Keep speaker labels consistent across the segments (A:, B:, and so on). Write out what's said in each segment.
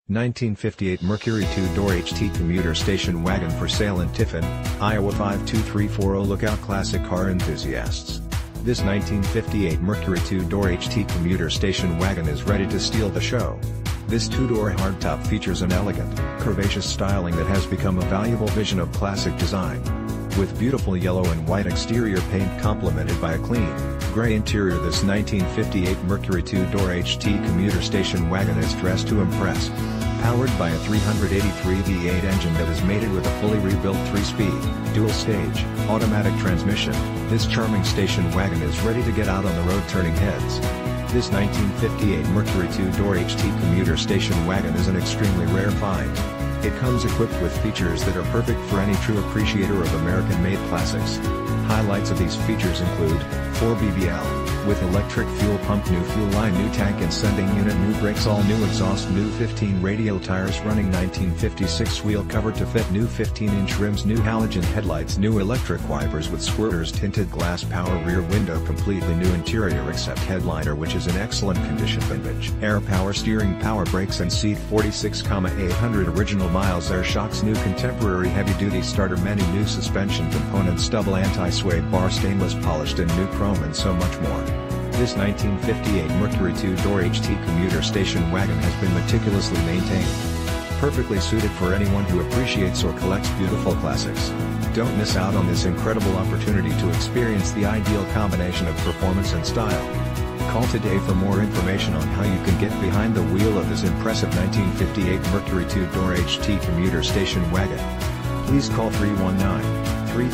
A: 1958 Mercury two-door HT commuter station wagon for sale in Tiffin, Iowa 52340. Lookout classic car enthusiasts. This 1958 Mercury two-door HT commuter station wagon is ready to steal the show. This two-door hardtop features an elegant, curvaceous styling that has become a valuable vision of classic design. With beautiful yellow and white exterior paint complemented by a clean, gray interior, this 1958 Mercury two-door HT commuter station wagon is dressed to impress. Powered by a 383 V8 engine that is mated with a fully rebuilt 3-speed, dual-stage, automatic transmission, this charming station wagon is ready to get out on the road turning heads. This 1958 Mercury two-door HT commuter station wagon is an extremely rare find. It comes equipped with features that are perfect for any true appreciator of American-made classics. Highlights of these features include 4 BBL, with electric fuel pump, new fuel line, new tank and sending unit, new brakes, all new exhaust, new 15 radial tires running, 1956 wheel cover to fit, new 15-inch rims, new halogen headlights, new electric wipers with squirters, tinted glass, power rear window, completely new interior except headliner which is in excellent condition, vintage, air power steering, power brakes and seat, 46,800 original miles, air shocks, new contemporary heavy-duty starter, many new suspension components, double anti-sway bar, stainless polished and new chrome and so much more. This 1958 Mercury two-door HT commuter station wagon has been meticulously maintained. Perfectly suited for anyone who appreciates or collects beautiful classics. Don't miss out on this incredible opportunity to experience the ideal combination of performance and style. Call today for more information on how you can get behind the wheel of this impressive 1958 Mercury two-door HT commuter station wagon. Please call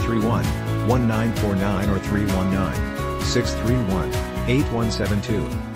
A: 319-331-1949 or 319-631-8172.